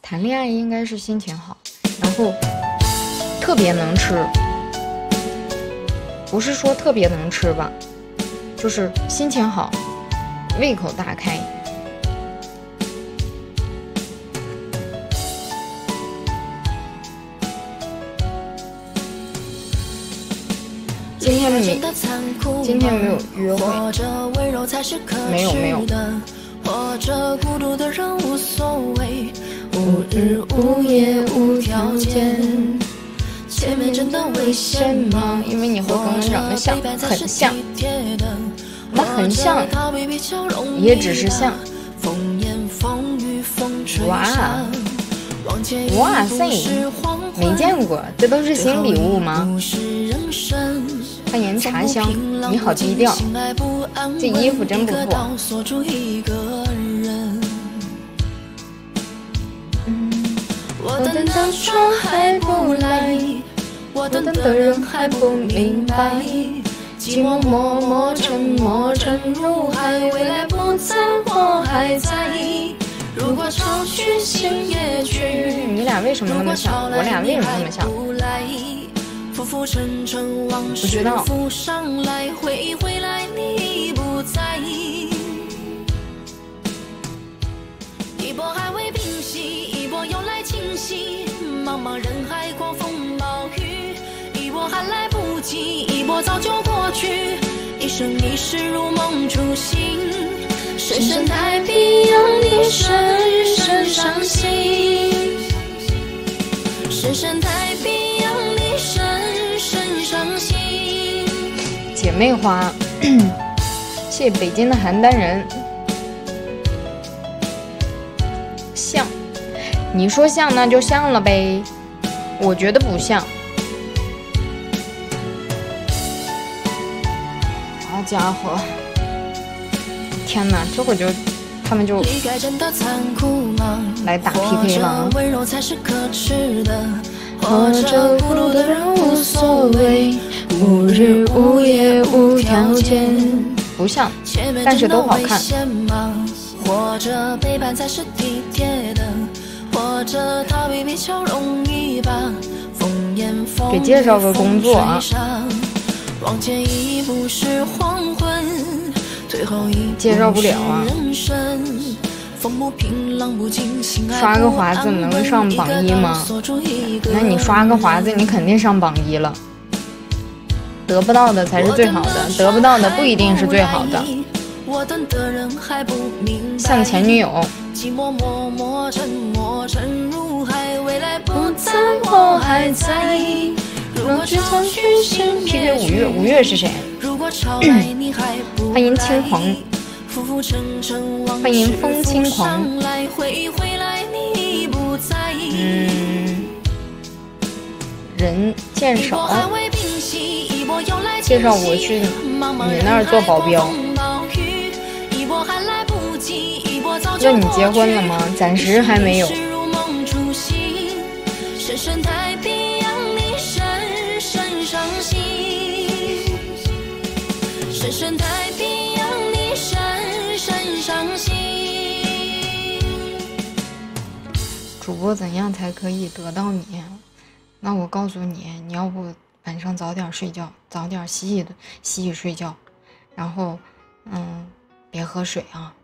谈恋爱应该是心情好，然后特别能吃，不是说特别能吃吧，就是心情好，胃口大开。今天没有约会，没有。 或者孤独的人无所谓，无日无夜无条件。前面真的危险吗？ 因为你和公公长得像，很像，那很像，也只是像。哇塞，没见过，这都是新礼物吗？欢迎茶香，你好低调，这衣服真不错。 我等的船还不来，我等的人还不明白，寂寞默默沉没沉入海，未来不在我还在。如果潮去心也去， 你俩为什么那么像？我俩为什么那么像？ 浮浮沉沉往事浮上来，回忆回来你不在意。一波还未平息，一波又来侵袭，茫茫人海狂风暴雨，一波还来不及，一波早就过去，一生一世如梦初醒，深深太平让你深深伤心，深深太平让你深深伤心。 姐妹花，谢谢北京的邯郸人。像，你说像那就像了呗，我觉得不像。好家伙，天哪，这会儿就他们就来打 PK 了。 或者孤独的人无所谓，无日无夜无条件。 不像，但是都好看。 或者背叛才是体贴的，或者逃避比较容易吧。风言风语给介绍个工作啊。 往前一步是黄昏，退后一步介绍不了啊。刷个华子能上榜1吗？那你刷个华子，你肯定上榜1了。得不到的才是最好的，得不到的不一定是最好的。像前女友。PK 五月是谁？欢迎轻狂。欢迎风轻狂。人见少，介绍我去你那儿做保镖。那你结婚了吗？暂时还没有。主播怎样才可以得到你？那我告诉你，你要不晚上早点睡觉，早点洗洗睡觉，然后别喝水啊。